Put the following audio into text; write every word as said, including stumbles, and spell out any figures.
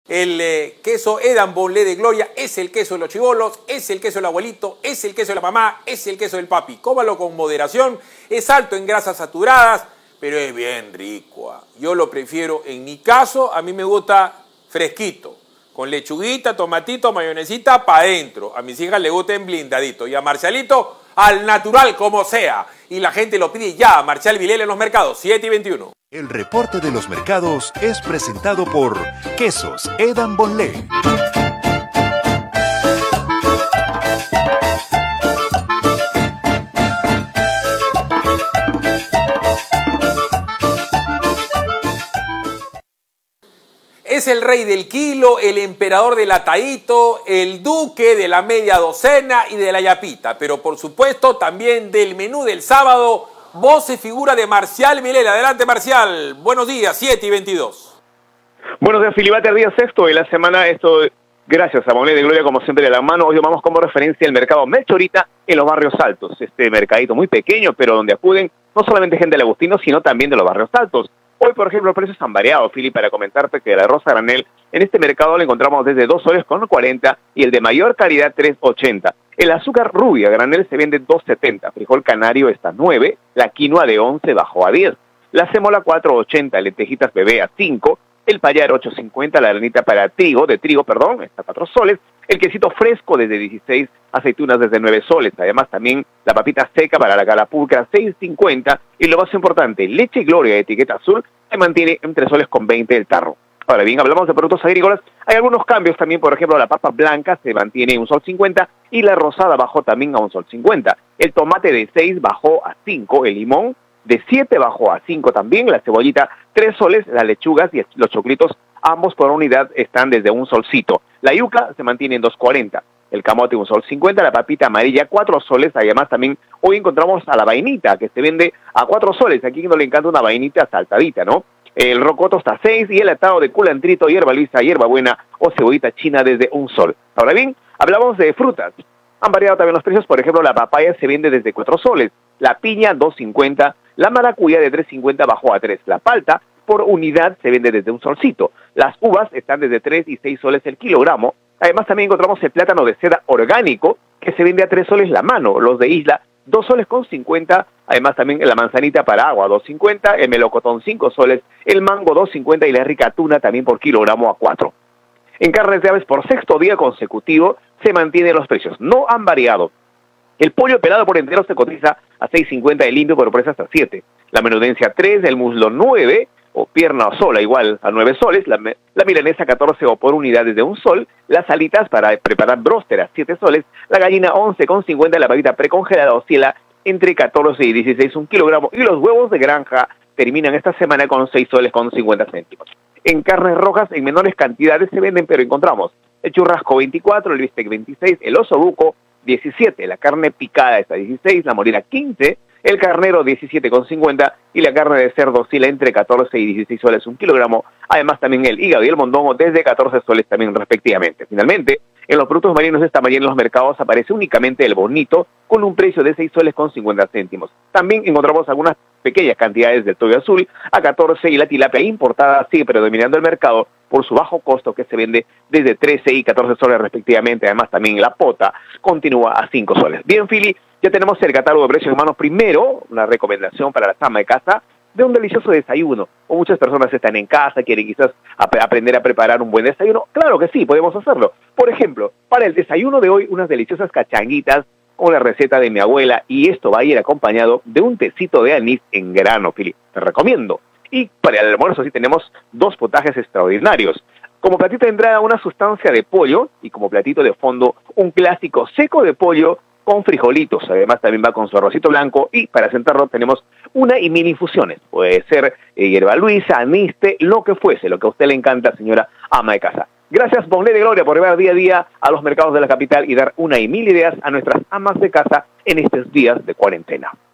El eh, queso Edam Bonlé de Gloria es el queso de los chibolos, es el queso del abuelito, es el queso de la mamá, es el queso del papi. Cómalo con moderación, es alto en grasas saturadas, pero es bien rico. ¿eh? Yo lo prefiero, en mi caso, a mí me gusta fresquito, con lechuguita, tomatito, mayonesita, para adentro. A mis hijas les gusta en blindadito y a Marcialito al natural como sea. Y la gente lo pide ya, Marcial Vilela en los mercados, siete y veintiuno. El reporte de los mercados es presentado por Quesos Edam Bonlé. Es el rey del kilo, el emperador del atadito, el duque de la media docena y de la yapita, pero por supuesto también del menú del sábado. Voz y figura de Marcial Vilela. Adelante, Marcial. Buenos días, siete y veintidós. Buenos días, Filibater, día sexto de la semana. Esto, gracias a Bonlé de Gloria, como siempre, de la mano. Hoy tomamos como referencia el mercado Melchorita en los barrios altos. Este mercadito muy pequeño, pero donde acuden no solamente gente del Agustino, sino también de los barrios altos. Hoy, por ejemplo, los precios han variado, Fili, para comentarte que la rosa granel en este mercado la encontramos desde dos soles con cuarenta y el de mayor calidad tres ochenta. El azúcar rubia granel se vende dos setenta, frijol canario está nueve, la quinoa de once bajó a diez, la semola cuatro ochenta, lentejitas bebé a cinco, el payar ocho cincuenta, la granita para trigo, de trigo, perdón, está a cuatro soles, el quesito fresco desde dieciséis, aceitunas desde nueve soles, además también la papita seca para la calapulcra seis cincuenta, y lo más importante, leche Gloria de etiqueta azul se mantiene en tres soles con veinte el tarro. Ahora bien, hablamos de productos agrícolas, hay algunos cambios también, por ejemplo, la papa blanca se mantiene en un sol cincuenta y la rosada bajó también a un sol cincuenta. El tomate de seis bajó a cinco, el limón de siete bajó a cinco también, la cebollita tres soles, las lechugas y los choclitos, ambos por unidad están desde un solcito. La yuca se mantiene en dos cuarenta, el camote un sol cincuenta, la papita amarilla cuatro soles, además también hoy encontramos a la vainita que se vende a cuatro soles, aquí no le encanta una vainita saltadita, ¿no? El rocoto está a seis y el atado de culantrito, hierba luisa, hierbabuena o cebollita china desde un sol. Ahora bien, hablamos de frutas. Han variado también los precios, por ejemplo, la papaya se vende desde cuatro soles, la piña dos cincuenta, la maracuyá de tres cincuenta bajó a tres, la palta por unidad se vende desde un solcito, las uvas están desde tres y seis soles el kilogramo, además también encontramos el plátano de seda orgánico que se vende a tres soles la mano, los de isla dos soles con cincuenta, además también la manzanita para agua dos cincuenta, el melocotón cinco soles, el mango dos cincuenta y la rica tuna también por kilogramo a cuatro. En carnes de aves por sexto día consecutivo se mantienen los precios, no han variado. El pollo pelado por entero se cotiza a seis cincuenta, el limpio por presa hasta siete. La menudencia tres, el muslo nueve, o pierna sola igual a nueve soles, la, la milanesa catorce o por unidades de un sol, las alitas para preparar bróster a siete soles, la gallina once con cincuenta, la pavita precongelada oscila entre catorce y dieciséis un kilogramo, y los huevos de granja terminan esta semana con seis soles con cincuenta céntimos. En carnes rojas en menores cantidades se venden, pero encontramos el churrasco veinticuatro, el bistec veintiséis, el osobuco diecisiete, la carne picada está dieciséis, la morena quince, el carnero diecisiete con cincuenta y la carne de cerdo oscila entre catorce y dieciséis soles un kilogramo, además también el hígado y el mondongo desde catorce soles también respectivamente. Finalmente, en los productos marinos esta mañana en los mercados aparece únicamente el bonito con un precio de seis soles con cincuenta céntimos. También encontramos algunas pequeñas cantidades del toyo azul a catorce y la tilapia importada sigue predominando el mercado por su bajo costo que se vende desde trece y catorce soles respectivamente. Además también la pota continúa a cinco soles. Bien, Fili, ya tenemos el catálogo de precios humanos. Primero, una recomendación para la ama de casa de un delicioso desayuno. O muchas personas están en casa, quieren quizás ap aprender a preparar un buen desayuno. Claro que sí, podemos hacerlo. Por ejemplo, para el desayuno de hoy, unas deliciosas cachanguitas con la receta de mi abuela, y esto va a ir acompañado de un tecito de anís en grano, Fili. Te recomiendo. Y para el almuerzo sí tenemos dos potajes extraordinarios. Como platito de entrada una sustancia de pollo y como platito de fondo un clásico seco de pollo con frijolitos. Además también va con su arrocito blanco y para sentarlo tenemos una y mil infusiones. Puede ser eh, hierba luisa, aniste, lo que fuese, lo que a usted le encanta, señora ama de casa. Gracias, Bonlé de Gloria, por llevar día a día a los mercados de la capital y dar una y mil ideas a nuestras amas de casa en estos días de cuarentena.